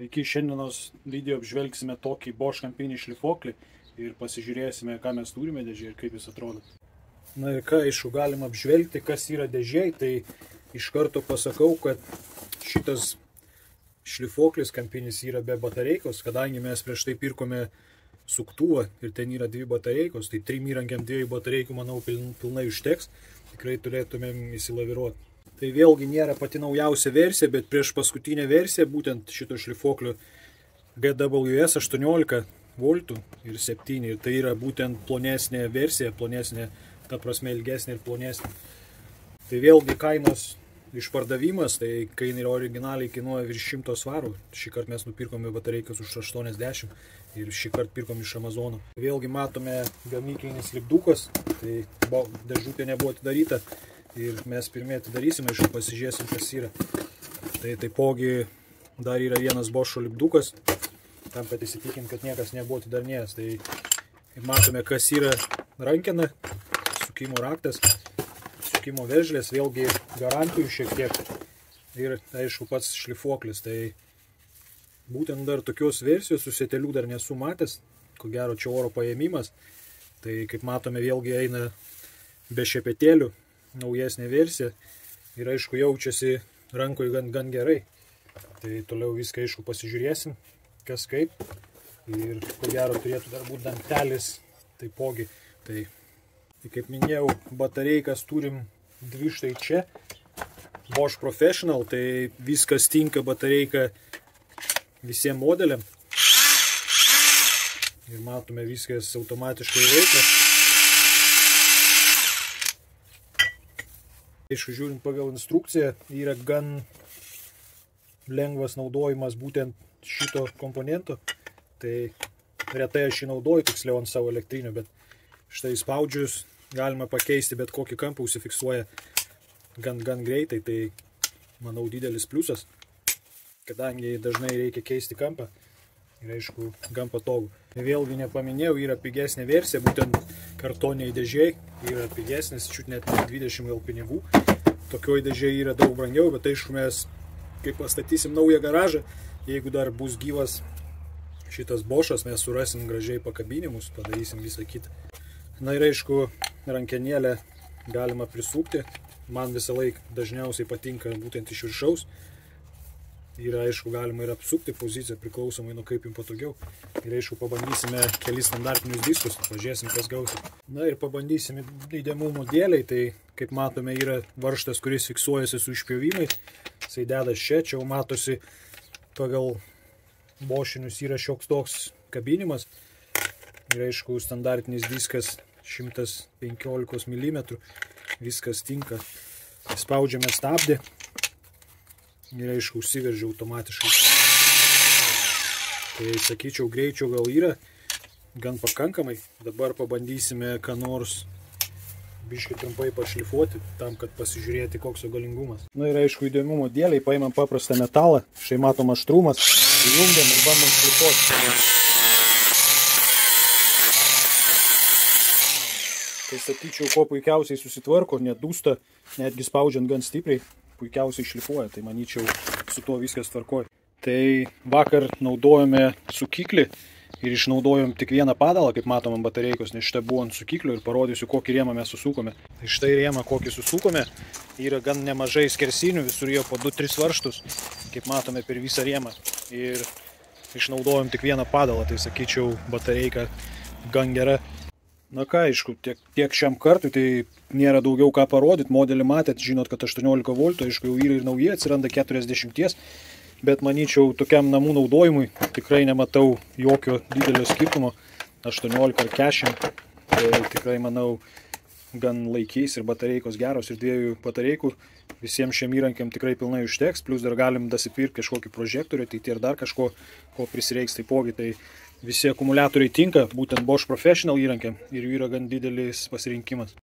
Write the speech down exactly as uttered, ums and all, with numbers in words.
Sveiki, šiandienos video apžvelgsime tokį Bosch kampinį šlifuoklį ir pasižiūrėsime, ką mes turime dėžėje ir kaip jis atrodo. Na ir ką, aišku, galim apžvelgti, kas yra dėžėje, tai iš karto pasakau, kad šitas šlifuoklis kampinis yra be batareikos, kadangi mes prieš tai pirkome suktuvą ir ten yra dvi batareikos, tai trim įrankiam dviejų batareikų, manau, pilnai užteks, tikrai turėtumėm įsilaviruoti. Tai vėlgi nėra pati naujausia versija, bet prieš paskutinę versiją, būtent šito šlifuoklio G W S aštuoniolika voltų ir septyni, ir tai yra būtent plonesnė versija, plonesnė, ta prasme ilgesnė ir plonesnė. Tai vėlgi kainos išpardavimas, tai kai jinai originaliai kainuoja virš šimto svarų, šį kartą mes nupirkome batareikas už aštuoniasdešimt ir šį kartą pirkom iš Amazono. Vėlgi matome gamyklinis lipdukas, tai dėžutė nebuvo atidaryta. Ir mes pirmie atidarysim, aišku, pasižiūrėsim, kas yra. Tai taipogi dar yra vienas Bosch'o lipdukas, tam kad įsitikim, kad niekas nebuvo atidarinėjęs. Tai matome, kas yra rankena, sukimo raktas, sukimo veržlės, vėlgi garantijų šiek tiek ir, aišku, pats šlifuoklis. Tai būtent dar tokios versijos su seteliu dar nesu matęs, ko gero čia oro paėmimas. Tai kaip matome, vėlgi eina be šepetėlių. Naujesnė versija ir aišku jaučiasi rankoje gan, gan gerai. Tai toliau viską aišku pasižiūrėsim, kas kaip. Ir ko gero turėtų dar būti dangtelis taipogi. Tai, tai kaip minėjau, batareikas turim dvi štai čia. Bosch Professional, tai viskas tinka batareika visiems modeliam. Ir matome, viskas automatiškai veikia. Aišku, žiūrint pagal instrukciją, yra gan lengvas naudojimas būtent šito komponento. Tai retai aš jį naudoju, tiksliau ant savo elektrinio, bet štai spaudžius galima pakeisti, bet kokį kampą užsifiksuoja gan, gan greitai. Tai, manau, didelis pliusas, kadangi dažnai reikia keisti kampą. Ir aišku, gan patogu. Vėlgi nepaminėjau, yra pigesnė versija, būtent kartoniai dėžiai yra pigesnis, čiut net dvidešimt gal pinigų. Tokioj dėžiai yra daug brangiau, bet aišku, mes, kai pastatysim naują garažą, jeigu dar bus gyvas šitas Bosch'as, mes surasim gražiai pakabinimus, padarysim visą kitą. Na ir aišku, rankenėlę galima prisukti. Man visą laiką dažniausiai patinka būtent iš viršaus. Ir aišku, galima ir apsukti poziciją priklausomai nuo kaip jums patogiau. Ir aišku, pabandysime kelis standartinius diskus, pažiūrėsim, kas gausi. Na ir pabandysime įdomumo dėliai, tai kaip matome yra varžtas, kuris fiksuojasi su išpjovimais. Jisai dedas čia, čia jau matosi pagal Bosch'inius yra šioks toks kabinimas. Ir aišku, standartinis diskas šimtas penkiolika milimetrų, viskas tinka. Spaudžiame stabdį. Ir aišku, užsiveržia automatiškai. Tai sakyčiau, greičio gal yra gan pakankamai. Dabar pabandysime ką nors biškai trumpai pašlifuoti, tam, kad pasižiūrėti, koks jo galingumas. Na ir aišku, įdomumo dėliai paimam paprastą metalą. Štai matom aštrumas. Įjungiam ir bandom šlifuoti. Tai sakyčiau, kuo puikiausiai susitvarko, nedūsta, netgi spaudžiant gan stipriai. Puikiausiai šlifuoja, tai manyčiau, su tuo viskas tvarkoja. Tai vakar naudojome sukiklį ir išnaudojom tik vieną padalą, kaip matom ant batareikos, nes šitą buvo ant sukiklio ir parodysiu, kokį rėmą mes susukome. Tai štai rėmą, kokį susukome, yra gan nemažai skersinių, visur jo po du tris varžtus, kaip matome per visą rėmą. Ir išnaudojom tik vieną padalą, tai sakyčiau, batareika gan gera. Na ką, aišku, tiek, tiek šiam kartui, tai nėra daugiau ką parodyti, modelį matėt, žinot, kad aštuoniolika voltų, aišku, jau yra ir nauji, atsiranda keturiasdešimties, bet manyčiau, tokiam namų naudojimui tikrai nematau jokio didelio skirtumo, aštuoniolika ar keturiasdešimt, tai tikrai, manau, gan laikys ir batareikos geros ir dviejų batareikų, visiems šiem įrankiam tikrai pilnai užteks, plus dar galim dasipirkti kažkokį prožektorių, tai ir dar kažko, ko prisireiks taipogi, tai visi akumuliatoriai tinka, būtent Bosch Professional įrankiam ir jų yra gan didelis pasirinkimas.